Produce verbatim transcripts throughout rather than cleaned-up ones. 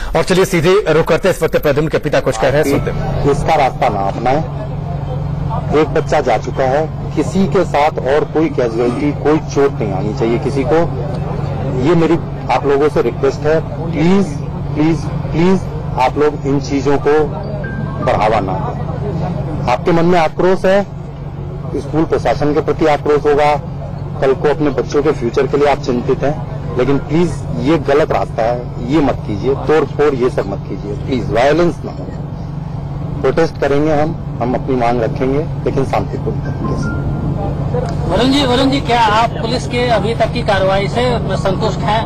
और चलिए सीधे रुक करते इस वक्त प्रद्युम्न के पिता कुछ कह रहे हैं, सुनते हैं। इसका रास्ता ना अपनाएं। एक बच्चा जा चुका है, किसी के साथ और कोई कैजुअलिटी, कोई चोट नहीं आनी चाहिए किसी को। ये मेरी आप लोगों से रिक्वेस्ट है, प्लीज प्लीज प्लीज आप लोग इन चीजों को बढ़ावा ना दें। आपके मन में आक्रोश है, स्कूल प्रशासन के प्रति आक्रोश होगा, कल को अपने बच्चों के फ्यूचर के लिए आप चिंतित हैं, लेकिन प्लीज ये गलत रास्ता है, ये मत कीजिए, तोड़ फोड़ ये सब मत कीजिए, प्लीज वायलेंस ना हो। प्रोटेस्ट करेंगे हम हम अपनी मांग रखेंगे, लेकिन शांतिपूर्ण तरीके से। वरुण जी वरुण जी क्या आप पुलिस के अभी तक की कार्रवाई से संतुष्ट हैं?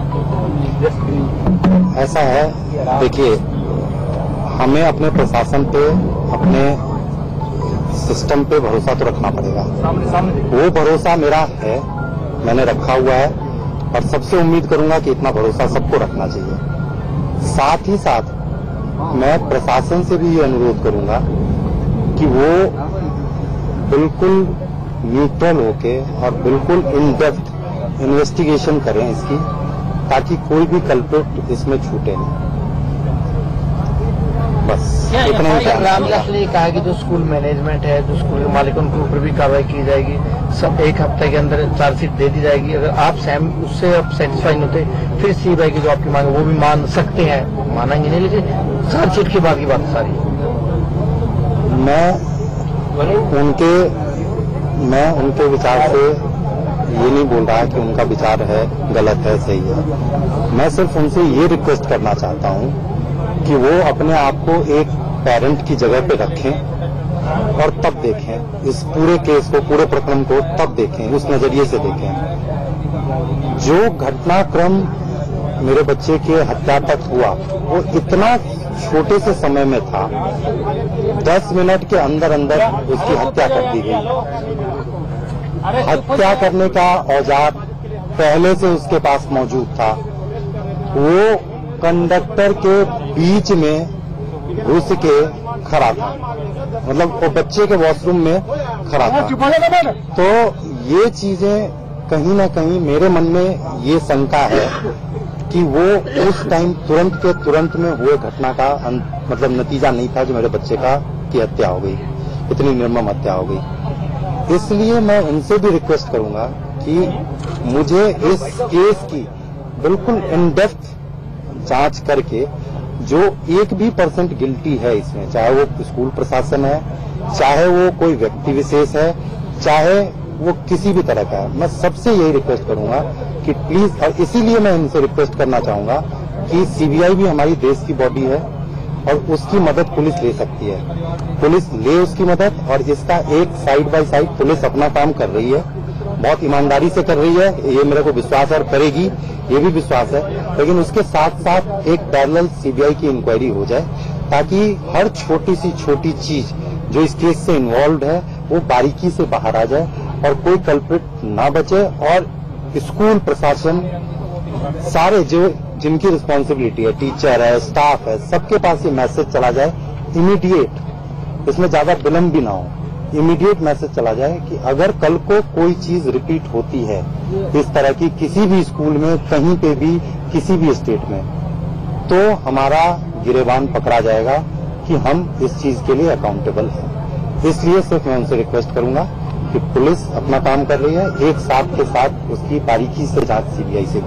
ऐसा है, देखिए हमें अपने प्रशासन पे, अपने सिस्टम पे भरोसा तो रखना पड़ेगा। वो भरोसा मेरा है, मैंने रखा हुआ है, और सबसे उम्मीद करूंगा कि इतना भरोसा सबको रखना चाहिए। साथ ही साथ मैं प्रशासन से भी ये अनुरोध करूंगा कि वो बिल्कुल न्यूट्रल होके और बिल्कुल इन डेप्थ इन्वेस्टिगेशन करें इसकी, ताकि कोई भी कल्प्रिट इसमें छूटे नहीं। बस इतना ही। रामदास ने कहा कि जो स्कूल मैनेजमेंट है, जो स्कूल के मालिक, उनके ऊपर भी कार्रवाई की जाएगी, सब एक हफ्ते के अंदर चार्जशीट दे दी जाएगी। अगर आप सैम उससे आप सेटिस्फाई नहीं होते, फिर सीबीआई की जो आपकी मांग है वो भी मान सकते हैं, मानेंगे नहीं, लेकिन चार्जशीट के बाद की बात सारी। मैं उनके मैं उनके विचार से ये नहीं बोल रहा कि उनका विचार है गलत है, सही है। मैं सिर्फ उनसे ये रिक्वेस्ट करना चाहता हूँ कि वो अपने आप को एक पेरेंट की जगह पे रखें और तब देखें इस पूरे केस को, पूरे प्रकरण को तब देखें, उस नजरिए से देखें। जो घटनाक्रम मेरे बच्चे के हत्या तक हुआ वो इतना छोटे से समय में था, दस मिनट के अंदर अंदर उसकी हत्या कर दी गई। हत्या करने का औजार पहले से उसके पास मौजूद था। वो कंडक्टर के बीच में घुस के खड़ा था, मतलब वो बच्चे के वॉशरूम में खड़ा था। तो ये चीजें कहीं ना कहीं मेरे मन में ये शंका है कि वो उस टाइम तुरंत के तुरंत में हुए घटना का मतलब नतीजा नहीं था जो मेरे बच्चे का की हत्या हो गई, इतनी निर्मम हत्या हो गई। इसलिए मैं उनसे भी रिक्वेस्ट करूंगा कि मुझे इस केस की बिल्कुल इन डेप्थ जांच करके जो एक भी परसेंट गिल्टी है इसमें, चाहे वो स्कूल प्रशासन है, चाहे वो कोई व्यक्ति विशेष है, चाहे वो किसी भी तरह का है, मैं सबसे यही रिक्वेस्ट करूंगा कि प्लीज, और इसीलिए मैं इनसे रिक्वेस्ट करना चाहूंगा कि सीबीआई भी हमारी देश की बॉडी है और उसकी मदद पुलिस ले सकती है। पुलिस ले उसकी मदद, और इसका एक साइड बाय साइड पुलिस अपना काम कर रही है, बहुत ईमानदारी से कर रही है, ये मेरे को विश्वास है, और करेगी ये भी विश्वास है। लेकिन उसके साथ साथ एक पैरेलल सीबीआई की इंक्वायरी हो जाए, ताकि हर छोटी सी छोटी चीज जो इस केस से इन्वॉल्व है वो बारीकी से बाहर आ जाए और कोई कल्प्रिट ना बचे, और स्कूल प्रशासन सारे जो जिनकी रिस्पॉन्सिबिलिटी है, टीचर है, स्टाफ है, सबके पास ये मैसेज चला जाए इमीडिएट, इसमें ज्यादा विलंब भी ना हो, इमीडिएट मैसेज चला जाए कि अगर कल को कोई चीज रिपीट होती है इस तरह की किसी भी स्कूल में, कहीं पे भी, किसी भी स्टेट में, तो हमारा गिरेबान पकड़ा जाएगा कि हम इस चीज के लिए अकाउंटेबल हैं। इसलिए सिर्फ मैं उनसे रिक्वेस्ट करूंगा कि पुलिस अपना काम कर रही है, एक साथ के साथ उसकी बारीकी से जांच सीबीआई से भी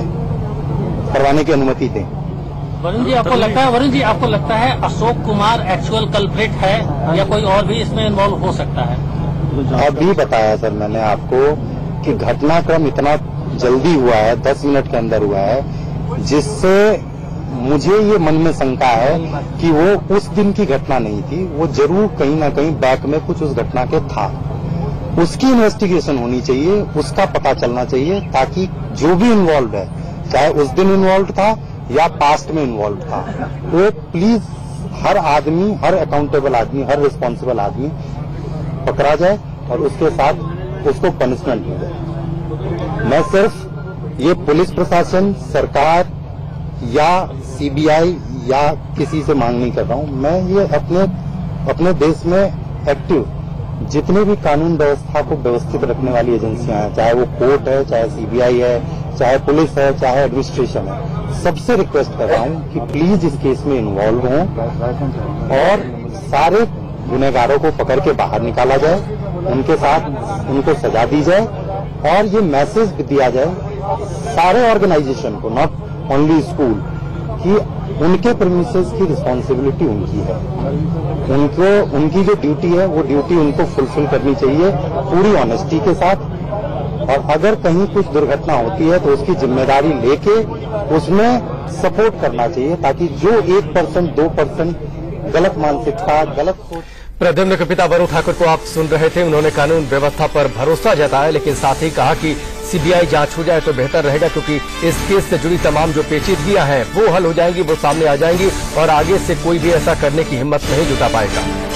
करवाने की अनुमति दें। वरुण जी आपको लगता है वरुण जी आपको लगता है अशोक कुमार एक्चुअल कल्प्रिट है या कोई और भी इसमें इन्वॉल्व हो सकता है? अभी बताया सर मैंने आपको कि घटनाक्रम इतना जल्दी हुआ है, दस मिनट के अंदर हुआ है, जिससे मुझे ये मन में शंका है कि वो उस दिन की घटना नहीं थी, वो जरूर कहीं ना कहीं बैक में कुछ उस घटना के था। उसकी इन्वेस्टिगेशन होनी चाहिए, उसका पता चलना चाहिए, ताकि जो भी इन्वॉल्व है, चाहे उस दिन इन्वॉल्व था या पास्ट में इन्वॉल्व था, तो प्लीज हर आदमी, हर अकाउंटेबल आदमी, हर रिस्पॉन्सिबल आदमी पकड़ा जाए और उसके साथ उसको पनिशमेंट मिल जाए। मैं सिर्फ ये पुलिस प्रशासन, सरकार या सीबीआई या किसी से मांग नहीं कर रहा हूं, मैं ये अपने अपने देश में एक्टिव जितने भी कानून व्यवस्था को व्यवस्थित रखने वाली एजेंसियां हैं, चाहे वो कोर्ट है, चाहे सीबीआई है, चाहे पुलिस है, चाहे एडमिनिस्ट्रेशन है, सबसे रिक्वेस्ट कर रहा हूं कि प्लीज इस केस में इन्वॉल्व हों और सारे गुनहगारों को पकड़ के बाहर निकाला जाए, उनके साथ उनको सजा दी जाए और ये मैसेज दिया जाए सारे ऑर्गेनाइजेशन को, नॉट ओनली स्कूल, कि उनके प्रीमिसेस की रिस्पॉन्सिबिलिटी उनकी है, उनको उनकी जो ड्यूटी है वो ड्यूटी उनको फुलफिल करनी चाहिए पूरी ऑनेस्टी के साथ। और अगर कहीं कुछ दुर्घटना होती है तो उसकी जिम्मेदारी लेके उसमें सपोर्ट करना चाहिए, ताकि जो एक परसेंट दो परसेंट गलत मानसिकता, गलत सोच। प्रद्युम्न के पिता वरुण ठाकुर को आप सुन रहे थे। उन्होंने कानून व्यवस्था पर भरोसा जताया, लेकिन साथ ही कहा कि सीबीआई जांच हो जाए तो बेहतर रहेगा, क्योंकि इस केस से जुड़ी तमाम जो पेचीदगियां हैं वो हल हो जाएंगी, वो सामने आ जाएंगी और आगे से कोई भी ऐसा करने की हिम्मत नहीं जुटा पाएगा।